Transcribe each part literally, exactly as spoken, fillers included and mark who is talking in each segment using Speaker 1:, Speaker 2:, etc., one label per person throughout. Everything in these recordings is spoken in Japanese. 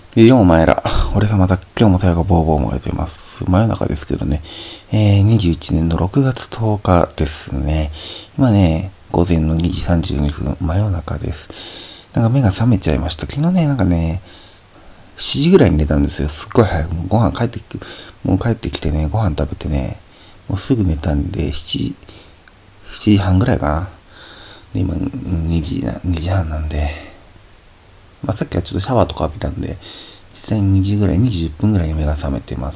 Speaker 1: いいよ、お前ら。俺がまた今日も太陽がボーボー燃えてます。真夜中ですけどね。えー、にじゅういちねんのろくがつとおかですね。今ね、午前のにじさんじゅうにふん、真夜中です。なんか目が覚めちゃいました。昨日ね、なんかね、しちじぐらいに寝たんですよ。すっごい早く。もうご飯帰ってき、もう帰ってきてね、ご飯食べてね、もうすぐ寝たんで、しちじ、しちじはんぐらいかな。で、今、にじ、にじはんなんで、まあ、さっきはちょっとシャワーとか浴びたんで、実際ににじぐらい、にじじゅっぷんぐらいに目が覚めてます。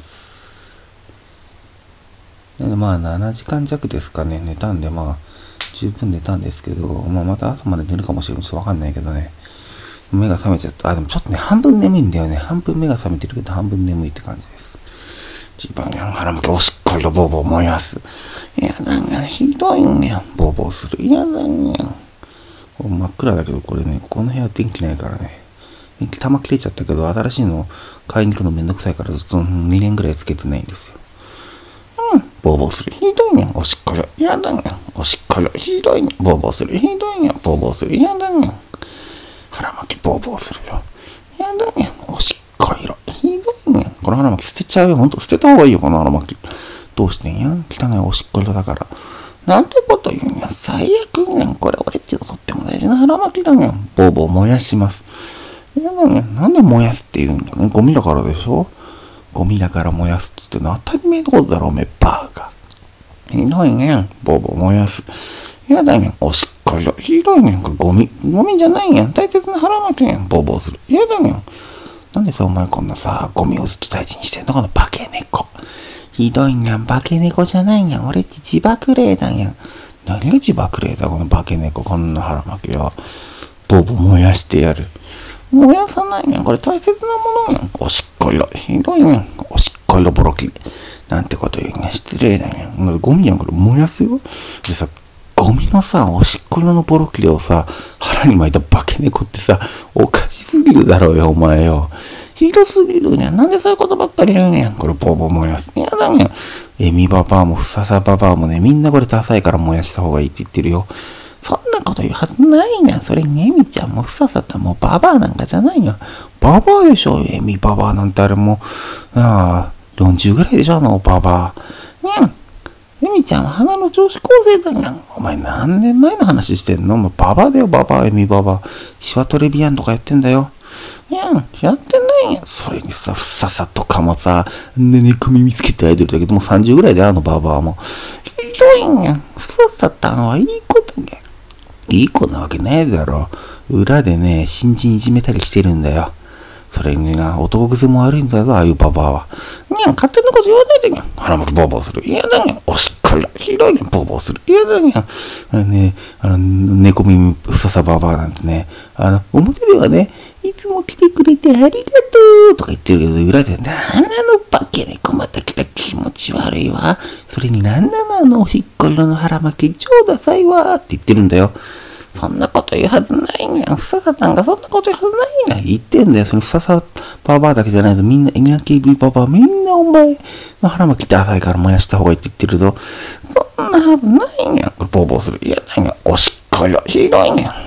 Speaker 1: なのでまあななじかん弱ですかね、寝たんでまあ、十分寝たんですけど、まあまた朝まで寝るかもしれない。ちょっとわかんないけどね。目が覚めちゃった。あ、でもちょっとね、半分眠いんだよね。半分目が覚めてるけど、半分眠いって感じです。一番ね、腹向きおしっこいとボーボー燃やす。いやだね、ひどいね。ボーボーする。いやだね。真っ暗だけど、これね、この部屋電気ないからね。電気玉切れちゃったけど、新しいの買いに行くのめんどくさいからずっとにねんぐらいつけてないんですよ。うん、ボーボーする。ひどいね。おしっこよ。やだね。おしっこよ。ひどいね。ボーボーする。ひどいね。ボーボーする。やだね。腹巻きボーボーするよ。やだね。おしっこ色。ひどいね。この腹巻き捨てちゃうよ。ほんと捨てた方がいいよ、この腹巻き。どうしてんや？汚いおしっこ色だから。なんてこと言うんや。最悪ねん。これ俺っちのとっても大事な腹巻きだねん。ボーボー燃やします。いやだね。なんで燃やすって言うんだね。ゴミだからでしょ？ゴミだから燃やすっつっての当たり前のことだろ、おめえバーガー。ひどいね。ボーボー燃やす。やだね。おしっこよ。ひどいね。これゴミ。ゴミじゃないやん。大切な腹巻きやん。ボーボーする。やだね。なんでさ、お前こんなさ、ゴミをずっと大事にしてんの？この化け猫。ひどいんやん。化け猫じゃないんやん。俺っち自爆霊だんやん。何が自爆霊だ、この化け猫。こんな腹巻きは。ボーボー燃やしてやる。燃やさないねん。これ大切なものやん。おしっこ色。ひどいねん。おしっこ色ボロキ。なんてこと言うねん。失礼だねん。ゴミやん。これ燃やすよ。でさ、ゴミのさ、おしっこ色のボロキレをさ、腹に巻いた化け猫ってさ、おかしすぎるだろうよ、お前よ。ひどすぎるねん。なんでそういうことばっかり言うねん。これボーボー燃やす。やだねん。エミババアもフササババアもね、みんなこれダサいから燃やした方がいいって言ってるよ。そんなこと言うはずないねん。それにエミちゃんもふささったもうババアなんかじゃないよ。ババアでしょ、エミババアなんてあれもう、ああ、よんじゅうぐらいでしょ、あのババア。ねん。エミちゃんは花の女子高生だよ。お前何年前の話してんの？もうババアだよ、ババア、エミババア。シワトレビアンとかやってんだよ。いや、やってないよ。それにさ、ふささとかもさ、ね、猫耳つけてアイドルだけど、もうさんじゅうぐらいであのババアも。ひどいんや。ふささったのはいいことね。いい子なわけないだろ。裏でね、新人いじめたりしてるんだよ。それにな、男癖も悪いんだぞ、ああいうババアは。にゃん、勝手なこと言わないでにゃん。腹巻きボーボーする。嫌だにゃん。おしっかりひどいにゃん。ボーボーする。嫌だにゃん。あのね、あの、猫耳ふささババアなんてね、あの、表ではね、いつも来てくれてありがとうとか言ってるけど、裏で、なんなの化け猫また来た気持ち悪いわ。それになんなのあのおしっこ色の腹巻き超ダサいわって言ってるんだよ。そんなこと言うはずないんや。ふささたんがそんなこと言うはずないんや。言ってんだよ。そのふささババアだけじゃないぞ。みんな、エニャケビババア、みんなお前の腹巻きって浅いから燃やした方がいいって言ってるぞ。そんなはずないんや。ボーボーする。いやないんや。おしっこよ。ひどいんや。